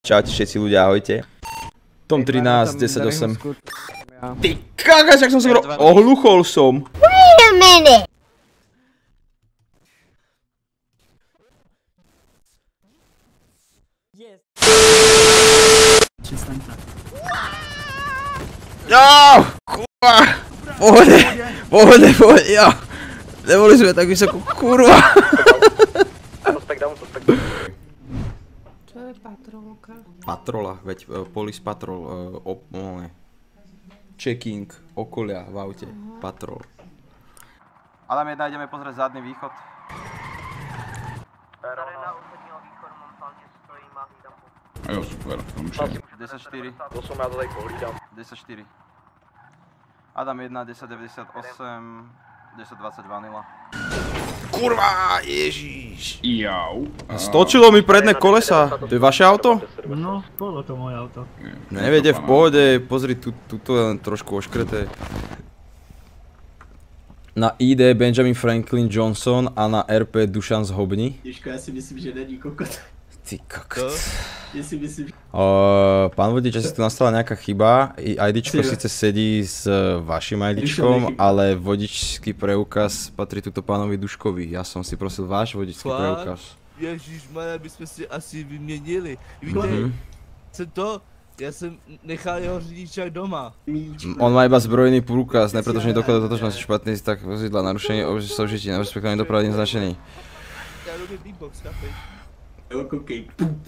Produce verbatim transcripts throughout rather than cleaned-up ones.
Čaute všetci ľudia, ahojte. Tom trinásť, desať osem. Ty kakas, jak som sa hovoril, ohluchol som. Wait a minute! Jo, kurva, pohode, pohode, pohode, jo. Neboli sme tak vysoko, kurva. Čo je patrolka? Patrola, veď uh, police patrol, uh, op, no ne. Checking okolia v aute, patrol. Adam jedna, ideme pozrieť zadný východ. Jo, super, končím. desať štyri. To som ja to tady pohlídam. desať štyri. Adam jedna, desať deväťdesiatosem, desať dvadsaťdva nula. Kurva, ježíš. Jau. Stočilo mi predné kolesa. To je vaše auto? No, bolo to moje auto. Neviete, v pohode, pozri, tu, tuto je len trošku oškreté. Na í dé Benjamin Franklin Johnson a na er pé Dušan Zhobni. Ježko, ja si myslím, že není kokot. Ty kokot. Ja si myslím, že... Uh, pán vodič, asi tu nastala nejaká chyba. IDčko síce sedí s vašim IDčkom, ale vodičský preukaz patrí tuto pánovi Duškovi. Ja som si prosil váš vodičský preukaz. Ježišmarja, by sme si asi vyměnili. Víte, jsem to, já jsem nechal jeho řidičák doma. On má iba zbrojný průkaz, ne protože nedokladá totožnosti špatný tak vozidla, narušení soužití, nerespektování dopravných značení. Já robím beatbox, chápeš? Jo, koukej.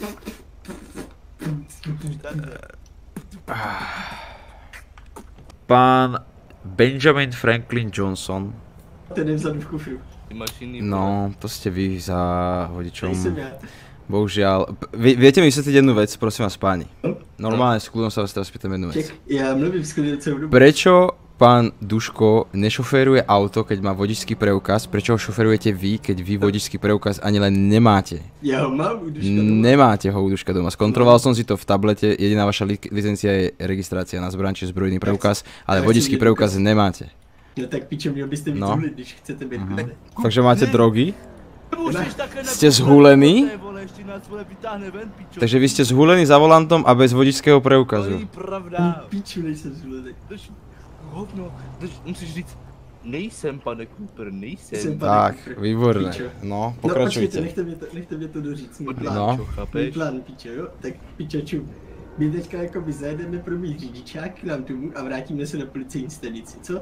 Pán Benjamin Franklin Johnson. Ten je vzadu v kufru. No, to ste vy za vodičom. Nejsem ja. Bohužiaľ. Vy, viete mi vysvetliť jednu vec, prosím vás páni. Normálne, s kľudom sa vás teraz pýtam jednu vec. Ček, ja mluvím s kľudom celú dobu. Prečo pán Duško nešoféruje auto, keď má vodičský preukaz? Prečo ho šoférujete vy, keď vy vodičský preukaz ani len nemáte? Ja ho mám u Duška doma. Nemáte ho u Duška doma. Skontroloval som si to v tablete, jediná vaša li licencia je registrácia na zbraň, či zbrojný preukaz, ale vodičský preukaz nemáte. No tak pičo, měl byste víc No. hulit, když chcete být hulený. Takže máte drogy? Ste zhulení? Takže vy ste zhulení za volantom a bez vodičského preukazu. To není pravda. Piču, nejsem zhulený. Hovno, musíš říct, nejsem, pane Cooper, nejsem. Jsem pane Tak, Cooper. výborné. Pičo. No, No počkejte, pokračujte. nechte mě to, nechte mě to doříct, můj plán. No. Můj Chápeš? plán, pičo, jo? Tak pičaču, my teďka jakoby zajedeme pro mý řidičák k nám domů a vrátíme se na policejní stanici, co?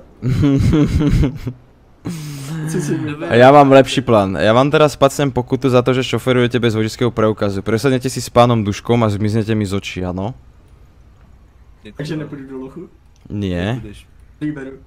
Co si mi A ja mám lepší plán. Ja vám teraz spacnem pokutu za to, že šoferujete bez vodičského preukazu. Presadnete si s pánom Duškom a zmiznete mi z očí, áno? Takže nepůjdu do lochu? Nie. Vyberu.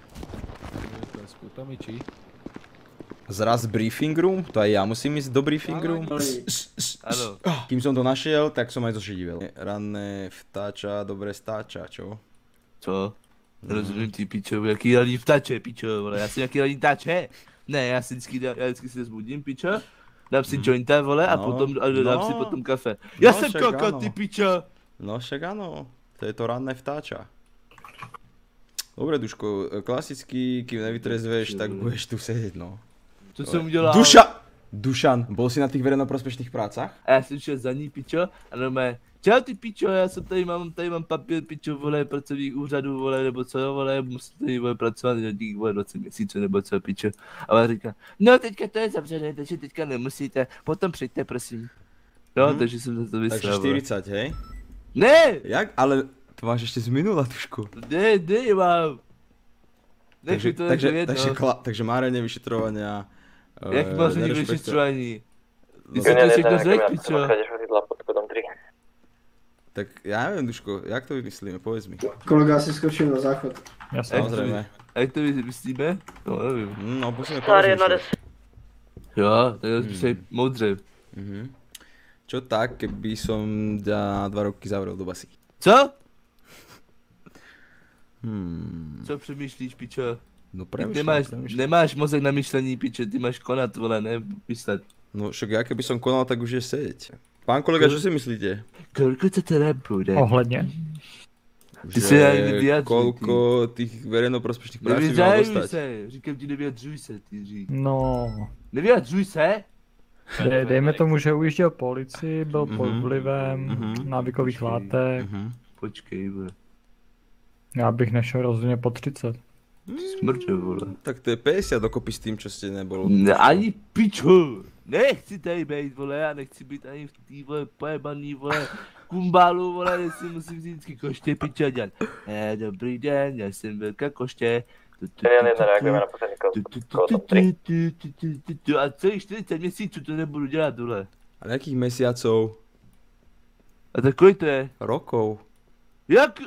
Zraz briefing room? To aj ja musím ísť do briefing room? Ano. Kým som to našiel, tak som aj zošidivel. Ranné vtáča, dobre stáča, čo? Co? Rozumím ty pičo, jaký radí vtače, pičo, vole, já si jaký radí vtače. Ne, já si vždycky, já vždycky se zbudím, pičo, dám si jointa, vole, a No, potom, a dám no. si potom kafe. Já No, jsem však kokot, ano. ty pičo. No však áno, to je to ranné vtáča. Dobre Duško, klasicky, kým nevytrezveš, tak budeš tu sedieť, no. Co jsem udělal? Duša! Dušan, bol si na tých verejnoprospešných prácach? A já jsem šel za ní, pičo, a normálně, čau ty pičo, já jsem tady mám, tady mám papír, pičo, vole, pracovník úřadu, vole, nebo co, vole, musím tady, vole, pracovat na těch, vole, dvacet měsíců, nebo co, pičo. A ona říká, no teďka to je zavřené, takže teďka nemusíte, potom přijďte, prosím. No, Mhm. takže jsem za to Takže vyslal, vole. štyridsať, hej? Ne, Jak? Ale to máš ešte z minula, Duško. ne, ne, mám. Nech Takže, mi to takže, je jedno. takže, kla, takže márenie vyšetrovania. Jak eh, máš ani nerešpekto- vyšetřování? Ty No, si to všechno řekl, pičo. pod kodom tri. Tak ja neviem, Duško, jak to vymyslíme, povedz mi. Kolega si skočil na záchod. Samozrejme. Jak to myslíme? No, nevím. Hm, No, musíme Star jedna porozmýšľať. Jo, tak hmm. se moudře. Mhm. Čo tak, keby som ťa na dva roky zavrel do basy? Co? Hmm. Co přemýšlíš, pičo? No Ty premýšľam, nemáš, premýšľam. nemáš mozek na myšlení, pičo, ty máš konat, vole, ne myslet. No však ja keby som konal, tak už je sedieť. Pán kolega, čo si myslíte? Kolik to teda bude? Ohledně. Ty se ani nevyjadřuj, koľko tých verejnoprospešných práci by mal Nevyjadřuj dostať? se, říkám ti nevyjadřuj se, ty řík. No. Nevyjadřuj se? Dej, dejme tomu, že ujížděl policii, byl pod Mhm. vlivem Mhm. návykových látek. Mhm. Počkej, vole. Já bych nešel rozhodně po třicet. Smrče, vole. Tak to je päťdesiat dokopy s tým, čo ste nebolo. Ne, ani piču! Nechci tady být, vole, já nechci být ani v tý, vole, pojebaný, vole, kumbálu, vole, kde si musím vždycky koště piče dělat. Eh, dobrý den, já jsem velká koště. Tu, tu, Ten tu, jeden tu, reagujeme tu, na poslední tu, tu, tu, kolo tu, top tři. tu, tu, tu, tu, tu, a celých čtyřicet měsíců to nebudu dělat, vole. A nejakých mesiacov, A tak kolik to je? rokov. Jak?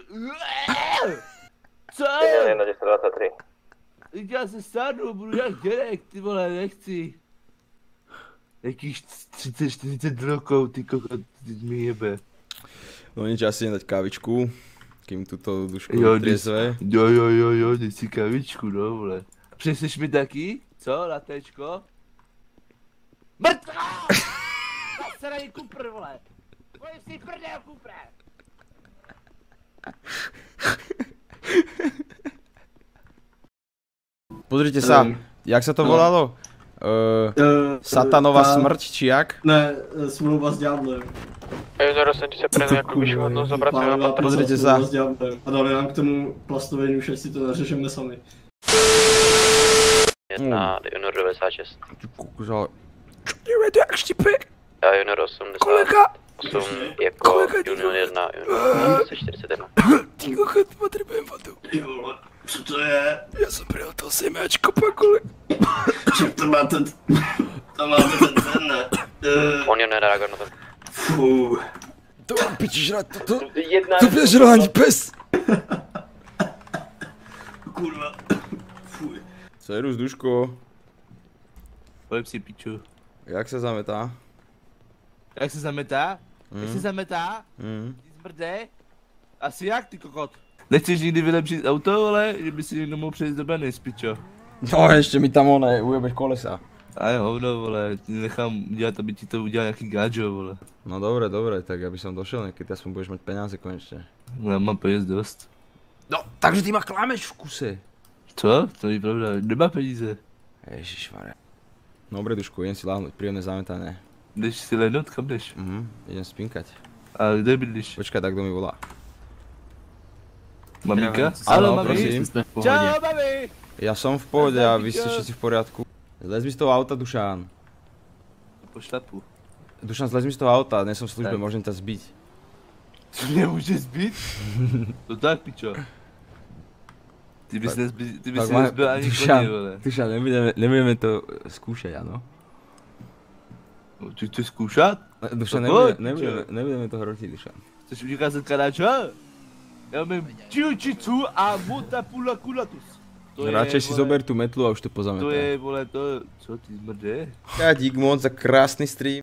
Co? Ten jeden deset dvacet tři. Já se stárnu, budu jak dědek, ty vole, nechci. Jakých třicet čtyřicet rokov, ty kokot, ty mi jebe. No nič, asi nedať kávičku, kým tuto dušku Jo, triezve. Jo, jo, jo, jo, dej si kavičku, no, vole. Přeseš mi taky? Co, latečko? Mrtvá! Zasraný kupr, vole! Pojď si prdel, kupre! Pozrite sa, Um, jak sa to no. volalo? Uh, Uh, Satanova ta- smrť, či jak? Ne, eh, smlouva s ďáblem. Junior jsem se prejde jako vyšhodno zobrať Plánová na patru. Pozrite smlouva sa. s ďáblem. A dali nám k tomu plastový nůž, ať si to nařešeme sami. Jedna Junior devadesát šest. Ty kokos, ale... Čo ty je to jak štipek? A Junior osmdesát Kolega! osm jako Kolega, ty- Junior jedna, Junior čtyřicet jedna. Ty kokos, potrebujem vodu. Ty vole, co to je? Ja som prihotal semáčko, pakole. Čo to máte? To máte ten ten, ne? Uh, On je nereagoval na to. Fú. To mám piči žrať, to, to, Jedna to bude žrať pes. Kurva. Fuj. Serus, duško. Pojď si piču. Jak sa zametá? Jak se zametá? Jak se Mm. zametá? Mm. Ty zmrde? Asi jak, ty kokot? Nechceš nikdy vylepšit auto, ale kdyby si někdo mohl přejít do Benny, pičo. No, ešte mi tam one, ujebeš kolesa. A jo, hovno, vole, ti nechám udělat, aby ti to udělal nějaký gadžo, vole. No dobre, dobre, tak aby som došiel niekedy, aspoň budeš mať peniaze konečne. No, já mám peněz dost. No, takže ty ma klameš v kuse. Co? To je pravda, nemá peníze. Ježišmarja. Dobre, dušku, idem si láhnuť, príjemné zametanie. Jdeš si lehnout, kam jdeš? Mhm, idem spinkať. A kde bydlíš? Počkaj, tak kto mi volá? Maminka? Áno, mami. prosím. Čau, mami! Ja som v pohode a vy ste Pičo. všetci v poriadku. Zlez mi z toho auta, Dušan. Po šlapu. Dušan, zlez mi z toho auta, nie som v službe, Tak. môžem ťa zbiť. Co mě může zbít? To tak, pičo. Ty bys Tak- nezbyl, ty bys tak si má- nezbyl ani Dušan. koně, vole. Dušan, nebudeme, nebudeme to skúšať, áno? No, ty chceš zkoušet? Dušan, No nebudeme, poď, pičo. nebudeme, nebudeme to hrotiť, Dušan. Chceš mi ukázat karáča? Já umím jiu-jitsu a mutapula kulatus. To je, Radšej si vole, zober tú metlu a už to To pozametá. je, vole, to, co ty zmrde? Ja dík moc za krásny stream.